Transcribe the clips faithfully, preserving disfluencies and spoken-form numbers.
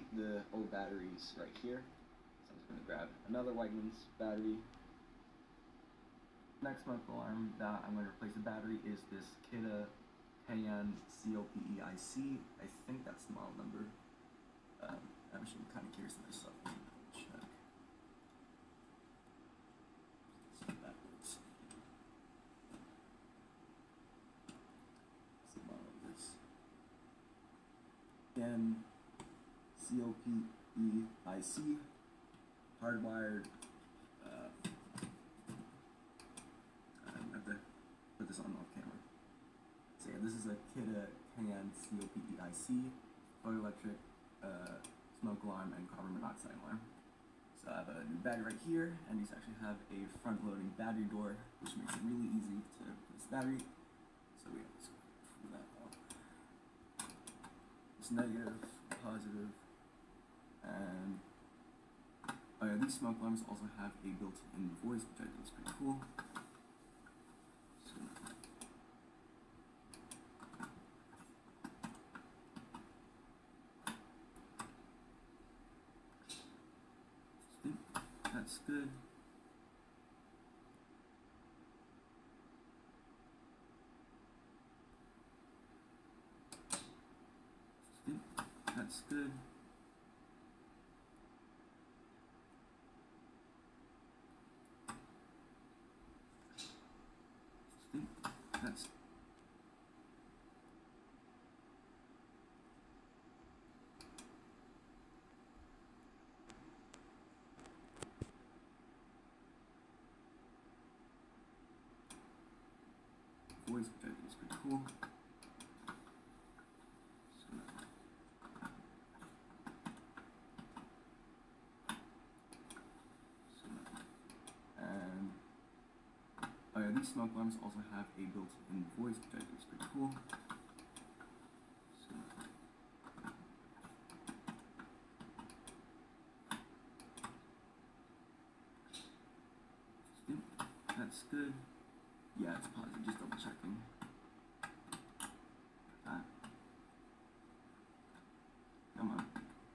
the old batteries right here. So I'm just going to grab another Wegmans battery. Next smoke alarm that I'm going to replace the battery is this Kidde K N C O P E I C. I think that's the model number. Um, I'm actually kind of curious myself. Check. So that works. What's the model of this? Again, C O P E I C, hardwired. Uh, I have to put this on off camera. So yeah, this is a Kidde K N C O P E I C, photoelectric uh, smoke alarm and carbon monoxide alarm. So I have a new battery right here, and these actually have a front-loading battery door, which makes it really easy to put this battery. So we have to pull that out. It's negative, positive, and oh yeah, these smoke alarms also have a built-in voice, which I think is pretty cool. So, I think that's good. I think that's good. I think that's voice, which I think is pretty cool. And oh yeah, these smoke alarms also have a built-in voice, which I think is pretty cool. So, I think that's good. Yeah, it's positive, just double checking. Ah. Come on.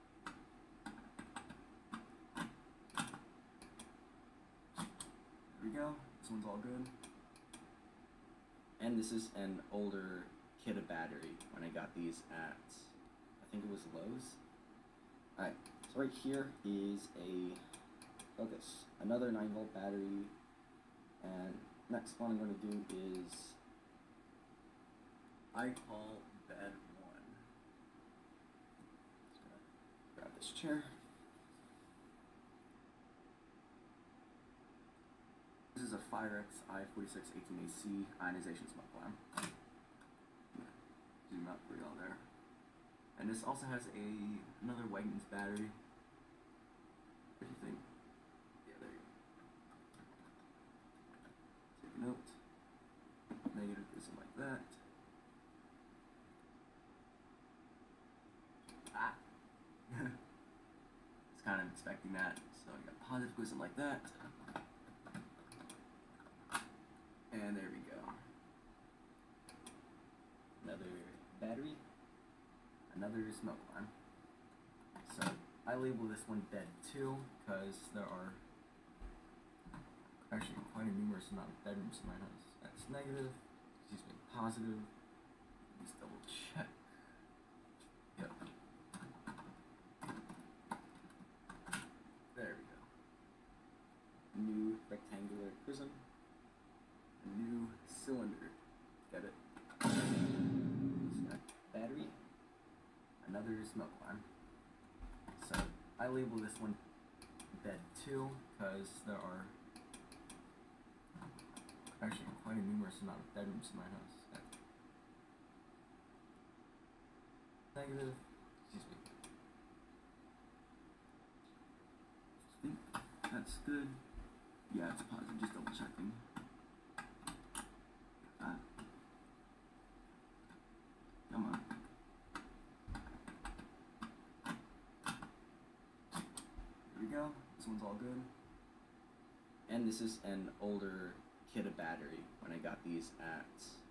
There we go. This one's all good. And this is an older Kidde battery when I got these at, I think it was Lowe's. Alright, so right here is a focus, another nine volt battery, and next one I'm going to do is I call bed one. Just gonna grab this chair. This is a Firex I forty-six eighteen A C ionization smoke alarm. Yeah, zoom out for y'all there. And this also has a another Wegmans battery. What do you think? Yeah, there you go. Take a note. Negative or something like that. Ah! It's kind of expecting that. So you got positive or something like that. And there we go. Another battery. Another smoke alarm. So I label this one bed two because there are actually quite a numerous amount of bedrooms in my house. That's negative. Excuse me, positive. Let's double check. Yep. There we go. New rectangular prism. A new cylinder. Get it? So battery. Another smoke alarm. So I label this one bed two because there are actually quite a numerous amount of bedrooms in my house. That's negative. Excuse me. I think that's good. Yeah, it's positive. Just double checking. Ah. Come on. There we go. This one's all good. And this is an older Kidde battery when I got these at